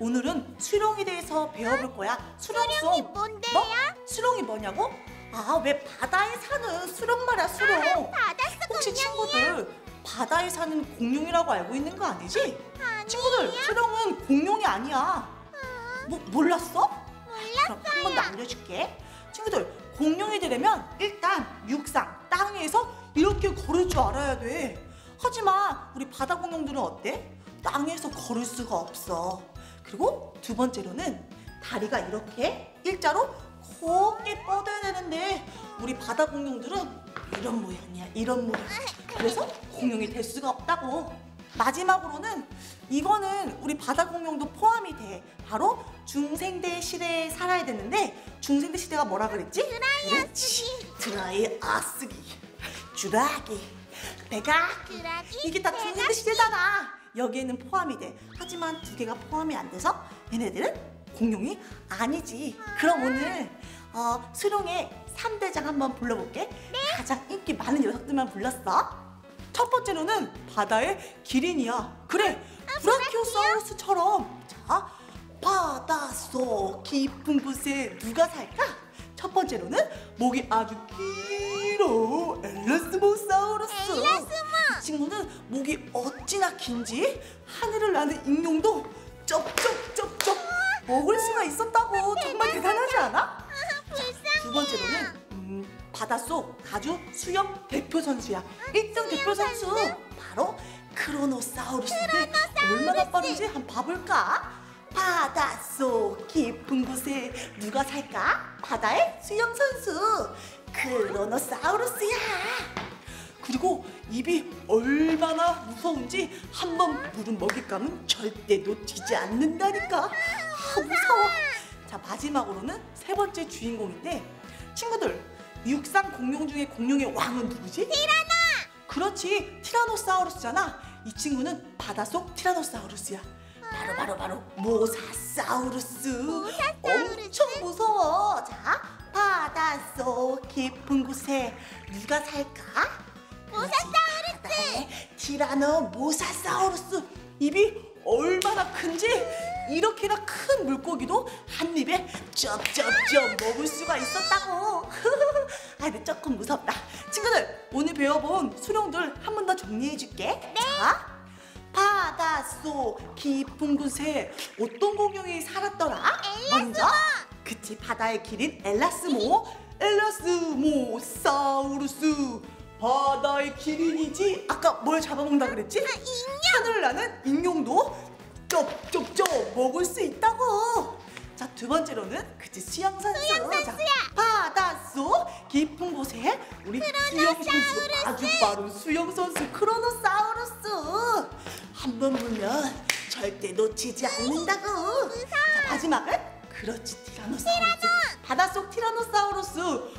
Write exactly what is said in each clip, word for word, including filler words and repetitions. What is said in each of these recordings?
오늘은 수룡에 대해서 배워볼 거야. 수룡송. 수룡이 뭔데요? 뭐? 수룡이 뭐냐고? 아, 왜 바다에 사는 수룡 말이야, 수룡. 아, 바다스 혹시 공룡이야? 친구들 바다에 사는 공룡이라고 알고 있는 거 아니지? 아니에요. 친구들, 수룡은 공룡이 아니야. 뭐, 몰랐어? 그럼 한 번 더 몰랐어요. 알려줄게. 친구들, 공룡이 되려면 일단 육상, 땅에서 이렇게 걸을 줄 알아야 돼. 하지만 우리 바다 공룡들은 어때? 땅에서 걸을 수가 없어. 그리고 두 번째로는 다리가 이렇게 일자로 곱게 뻗어야 되는데 우리 바다 공룡들은 이런 모양이야, 이런 모양. 그래서 공룡이 될 수가 없다고. 마지막으로는 이거는 우리 바다 공룡도 포함이 돼. 바로 중생대 시대에 살아야 되는데 중생대 시대가 뭐라 그랬지? 드라이아스기. 드라이아스기, 주라기, 백아기. 주라기, 이게 다 중생대 백아기. 시대잖아. 여기에는 포함이 돼. 하지만 두 개가 포함이 안 돼서 얘네들은 공룡이 아니지. 그럼 오늘 어, 수룡의 삼 대장 한번 불러볼게. 가장 인기 많은 녀석들만 불렀어. 첫 번째로는 바다의 기린이야. 그래, 브라키오사우루스처럼. 자, 바닷속 깊은 곳에 누가 살까? 첫 번째로는 목이 아주 길어, 엘라스모사우루스. 엘라스모. 이 친구는 목이 어찌나 긴지 하늘을 나는 익룡도 쩝쩝쩝쩝 먹을 수가 있었다고. 정말 대단하지 않아? 두 번째로는 음, 바닷속 가주 수영 대표 선수야. 일 등 대표 선수 바로 크로노사우루스인데 얼마나 빠른지 한번 봐볼까? 바닷속 깊은 곳에 누가 살까? 바다의 수영 선수 크로노사우루스야. 그리고 입이 얼마나 무서운지 한번 물은 먹잇감은 절대 놓치지 않는다니까. 아, 무서워. 자, 마지막으로는 세 번째 주인공인데 친구들, 육상 공룡 중에 공룡의 왕은 누구지? 티라노. 그렇지, 티라노사우루스잖아. 이 친구는 바닷속 티라노사우루스야. 바로 바로 바로 모사사우루스. 모사사우루스. 엄청 무서워. 자, 바닷속 깊은 곳에 누가 살까? 모사사우루스. 바다에 티라노 모사사우루스. 입이 얼마나 큰지 이렇게나 큰 물고기도 한 입에 쩝쩝쩝 먹을 수가 있었다고. 아, 근데 조금 무섭다. 친구들, 오늘 배워본 수룡들 한 번 더 정리해줄게. 네. 자, 바닷속 깊은 곳에 어떤 공룡이 살았더라? 엘라스모. 먼저, 그치, 바다의 기린 엘라스모. 엘라스모사우루스. 바다의 기린이지. 아까 뭘 잡아먹는다 그랬지? 아, 인형. 하늘 나는 익룡도 쩝쩝쩝 먹을 수 있다고. 자, 두 번째로는 그치, 수영 선수. 수영 선수야. 자, 바닷속 깊은 곳에 우리 수영 선수, 아주 빠른 수영 선수 크로노사우루스. 한 번 보면 절대 놓치지 않는다고. 자, 마지막은 그렇지, 티라노사우루스. 바닷속 티라노사우루스.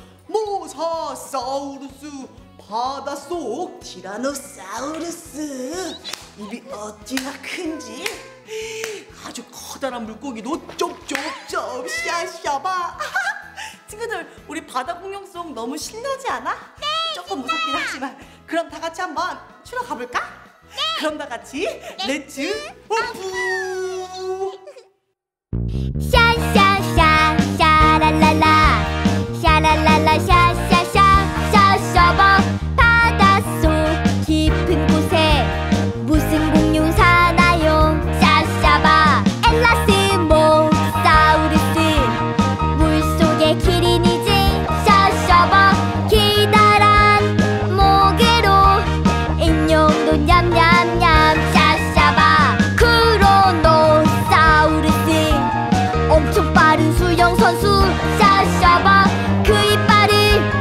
모사사우루스. 바닷속 티라노사우루스. 입이 어찌나 큰지 아주 커다란 물고기도 쩝쩝쩝 샤샤바. 친구들, 우리 바다 공룡송 너무 신나지 않아? 네, 조금 무섭긴 하지만 그럼 다 같이 한번 추러 가볼까? 네. 그럼 다 같이 렛츠 오프. 샤샤샤 샤랄랄라 샤랄랄라 샤샤샤 샤샤바. 바닷속 깊은 곳에 무슨 공룡 사나요? 샤샤바. 엘라스모사우루스. 물속의 기린이지. 샤샤바. 기다란 목으로 인형도 냠냠냠. 샤샤바. 크로노사우루스. 엄청 빠른 수영 선수. 샤샤바. 그 이빨을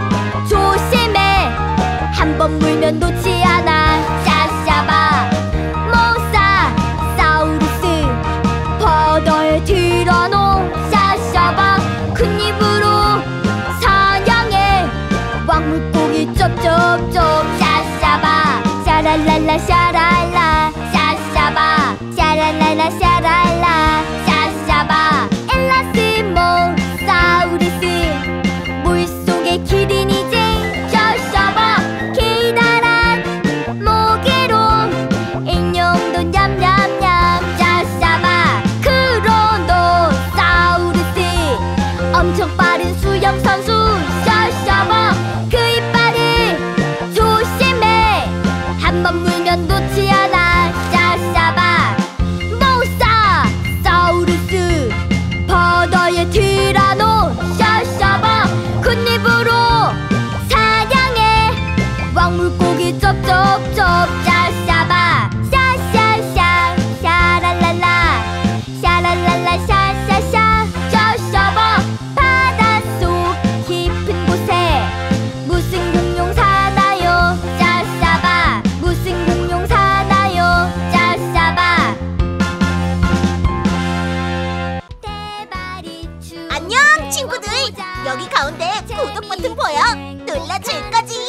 구독 버튼 보여 눌러줄 거지.